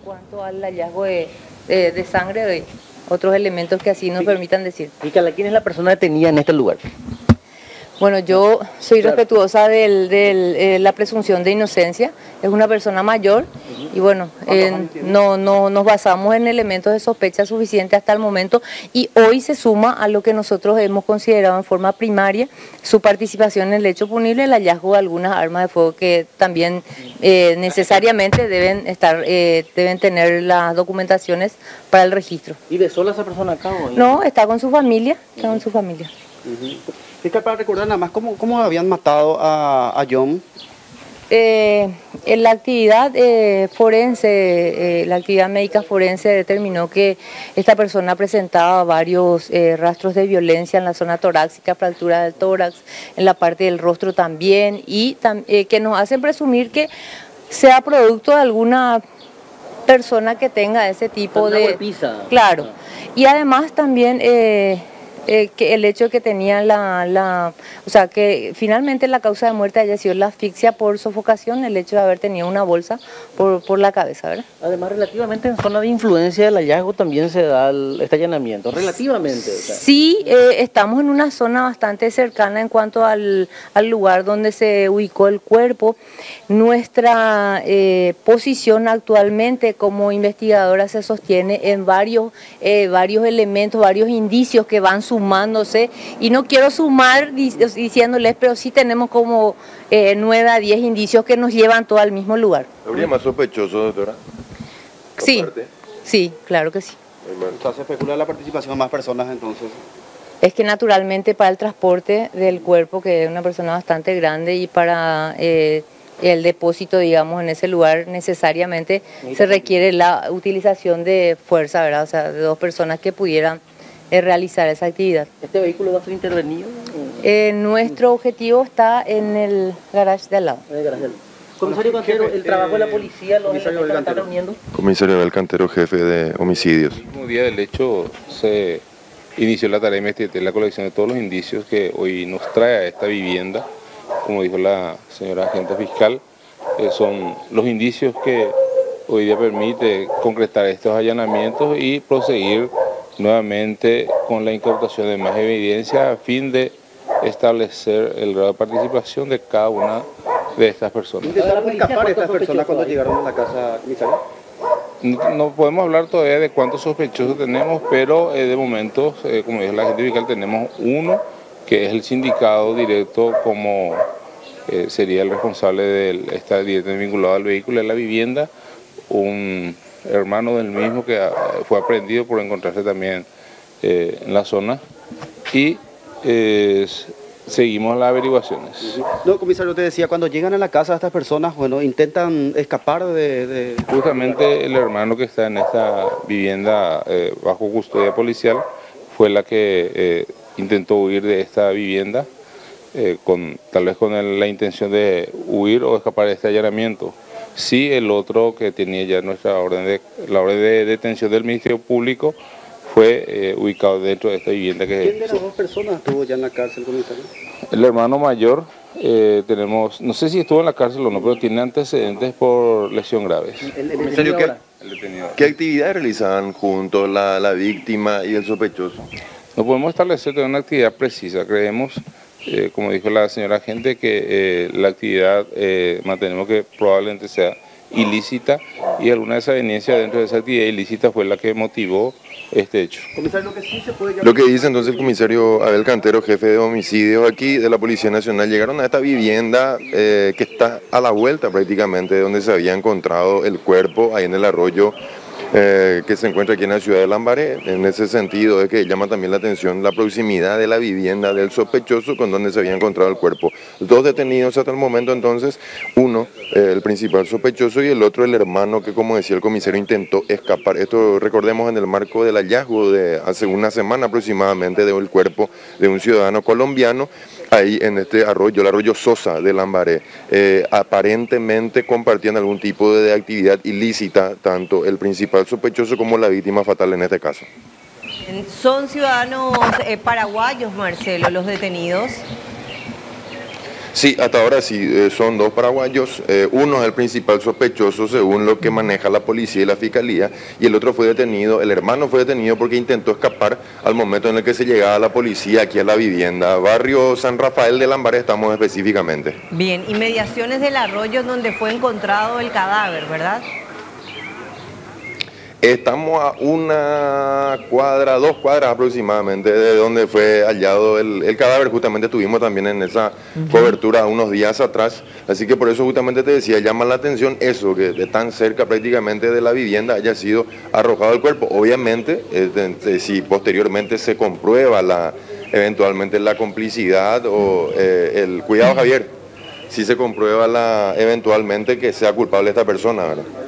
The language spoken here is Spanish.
cuanto al hallazgo de sangre y otros elementos que así nos permitan decir. ¿Y ¿quién es la persona detenida en este lugar? Bueno, yo soy respetuosa de la presunción de inocencia. Es una persona mayor y bueno, no nos basamos en elementos de sospecha suficientes hasta el momento y hoy se suma a lo que nosotros hemos considerado en forma primaria su participación en el hecho punible, el hallazgo de algunas armas de fuego que también necesariamente deben tener las documentaciones para el registro. ¿Y de sola esa persona acá? No, está con su familia, Fiscal, para recordar nada más, ¿cómo habían matado a John? En la actividad forense, la actividad médica forense determinó que esta persona presentaba varios rastros de violencia en la zona torácica, fractura del tórax, en la parte del rostro también, y que nos hacen presumir que sea producto de alguna persona que tenga ese tipo de... golpiza. Claro, y además también... que el hecho de que tenía o sea, que finalmente la causa de muerte haya sido la asfixia por sofocación, el hecho de haber tenido una bolsa por la cabeza, ¿verdad? Además, relativamente en zona de influencia del hallazgo también se da este allanamiento, relativamente. O sea. Sí, estamos en una zona bastante cercana en cuanto al lugar donde se ubicó el cuerpo. Nuestra posición actualmente como investigadora se sostiene en varios elementos, varios indicios que van sumándose, y no quiero sumar diciéndoles, pero sí tenemos como 9 a 10 indicios que nos llevan todos al mismo lugar. ¿Habría más sospechosos, doctora? Sí, sí, claro que sí. O sea, se especula la participación de más personas entonces. Es que naturalmente para el transporte del cuerpo, que es una persona bastante grande, y para el depósito, digamos, en ese lugar, necesariamente se requiere la utilización de fuerza, ¿verdad? O sea, de 2 personas que pudieran realizar esa actividad. ¿Este vehículo va a ser intervenido? Nuestro objetivo está en el garage de al lado. Comisario Cantero, el trabajo de la policía, los elementos que están reuniendo. Comisario Abel Cantero, jefe de homicidios. El mismo día del hecho se inició la tarea de la colección de todos los indicios que hoy nos trae a esta vivienda. Como dijo la señora agente fiscal, son los indicios que hoy día permite concretar estos allanamientos y proseguir nuevamente con la incautación de más evidencia a fin de establecer el grado de participación de cada una de estas personas. ¿Intentaron escapar estas personas cuando llegaron a la casa, comisario? No podemos hablar todavía de cuántos sospechosos tenemos, pero de momento, como dijo la agente fiscal, tenemos uno que es el sindicado directo, como sería el responsable de estar directamente vinculado al vehículo de la vivienda, un hermano del mismo que fue aprehendido por encontrarse también en la zona, y seguimos las averiguaciones. No, comisario, te decía, cuando llegan a la casa estas personas, bueno, intentan escapar de... Justamente el hermano que está en esta vivienda bajo custodia policial fue la que intentó huir de esta vivienda, tal vez con la intención de huir o escapar de este allanamiento. Sí, el otro que tenía ya la orden de detención del Ministerio Público fue ubicado dentro de esta vivienda. ¿Quién de las 2 personas estuvo ya en la cárcel, comisario? El hermano mayor, no sé si estuvo en la cárcel o no, pero tiene antecedentes por lesión graves. Comisario, ¿qué actividades realizaban juntos la víctima y el sospechoso? No podemos establecer una actividad precisa, creemos, como dijo la señora agente, que la actividad mantenemos que probablemente sea ilícita, y alguna de esas evidencias dentro de esa actividad ilícita fue la que motivó este hecho. Comisario, Lo que dice entonces el comisario Abel Cantero, jefe de homicidios aquí de la Policía Nacional, llegaron a esta vivienda que está a la vuelta prácticamente de donde se había encontrado el cuerpo, ahí en el arroyo que se encuentra aquí en la ciudad de Lambaré. En ese sentido es que llama también la atención la proximidad de la vivienda del sospechoso con donde se había encontrado el cuerpo. 2 detenidos hasta el momento entonces, uno el principal sospechoso y el otro el hermano que, como decía el comisario, intentó escapar. Esto recordemos en el marco del hallazgo de hace una semana aproximadamente del cuerpo de un ciudadano colombiano ahí en este arroyo, el arroyo Sosa de Lambaré. Aparentemente compartían algún tipo de actividad ilícita, tanto el principal sospechoso como la víctima fatal en este caso. ¿Son ciudadanos paraguayos, Marcelo, los detenidos? Sí, hasta ahora sí, son 2 paraguayos. Uno es el principal sospechoso según lo que maneja la policía y la fiscalía, y el otro fue detenido, el hermano fue detenido porque intentó escapar al momento en el que se llegaba la policía aquí a la vivienda. Barrio San Rafael de Lambaré estamos específicamente. Bien, inmediaciones del arroyo donde fue encontrado el cadáver, ¿verdad? Estamos a 1 cuadra, 2 cuadras aproximadamente de donde fue hallado el cadáver. Justamente estuvimos también en esa cobertura unos días atrás, así que por eso justamente te decía, llama la atención eso, que de tan cerca prácticamente de la vivienda haya sido arrojado el cuerpo. Obviamente, si posteriormente se comprueba eventualmente la complicidad o el cuidado, Javier, si se comprueba eventualmente que sea culpable esta persona, ¿verdad?